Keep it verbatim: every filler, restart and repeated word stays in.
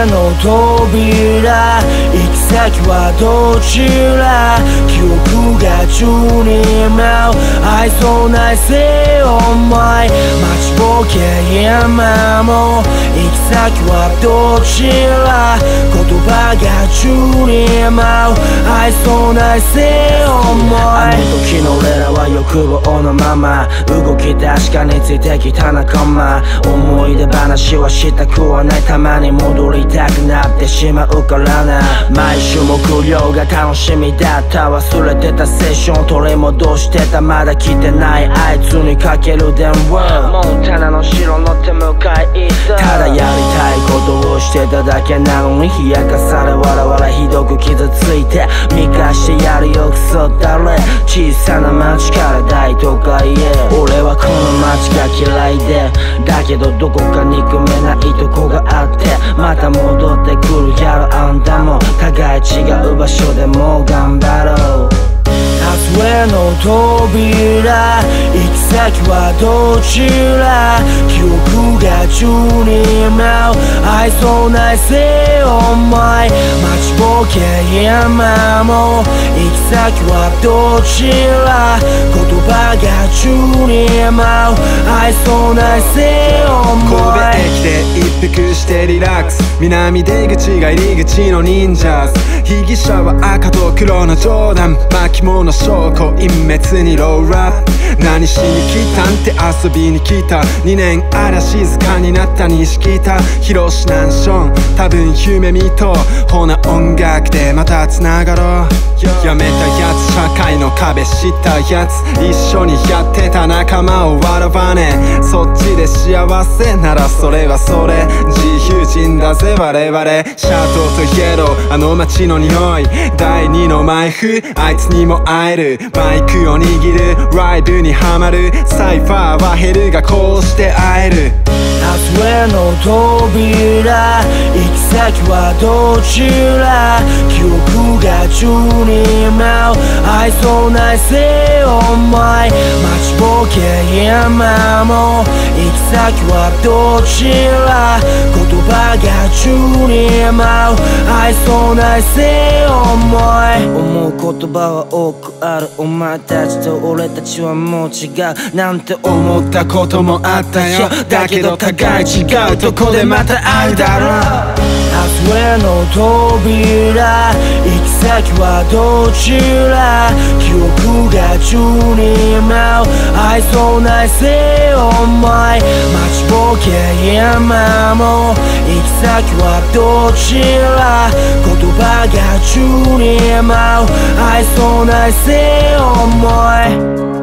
への扉、行き先はどちら、記憶が宙に舞う愛想ないせ思い、待ちぼけ今も行き先はどちら、言葉が宙に舞う愛想ないせ思い、あの時の俺らは欲望のまま動き確かについてきた仲間、思い出話はしたくはない、たまに戻りたくなってしまうからな。毎週木曜が楽しみだった、忘れてたセッション取り戻してた、まだ来てないあいつにかける電話、モンタナの城乗って向かいた、ただやりたいことをしてただけなのに冷やかされわらわらひどく傷ついて、見返してやるよクソだれ、小さな町から大都会へ、俺はこの街が嫌いで、だけどどこか憎めないとこがあって、また戻ってくるやろあんたも、互い違う場所でもう頑張ろう。明日への扉、行き先はどちら、記憶が宙に舞う愛想ないせ思い、待ちぼけ今も行き先はどちら、言葉が宙に舞う愛想ないせ思い、 神戸駅で一服してリラックス、南出口が入り口の忍者ズ、被疑者は赤と黒のジョーダン、巻物証拠隠滅にローラップ、何しに来たんって遊びに来た、にねんあら静かになった錦田、広しナンション多分夢見と、ほな音楽でまた繋がろう、やめたやつ社会の壁知ったやつ、一緒にやってた仲間を笑わねえ、そっちで幸せならそれはそれ、自由人だぜ我々、シャドウとイエローあの街の匂い、第二のマイフあいつにも会える、マイクを握るライブにハマる、サイファーは減るがこうして会える。 明日への扉、行き先はどちら、記憶が宙に舞う愛想ないせ思い、待ちぼけ今も行き先はどちら、言葉が宙に舞う愛想ないせ思い、思う言葉は多くある、お前たちと俺たちはもう違うなんて思ったこともあったよ、だけど互い違うとこでまた会うだろう。明日への扉、行き先はどちら、記憶が宙に舞う愛想ないせ思い、待ちぼけ今も行き先はどちら、言葉が宙に舞う愛想ないせ思い。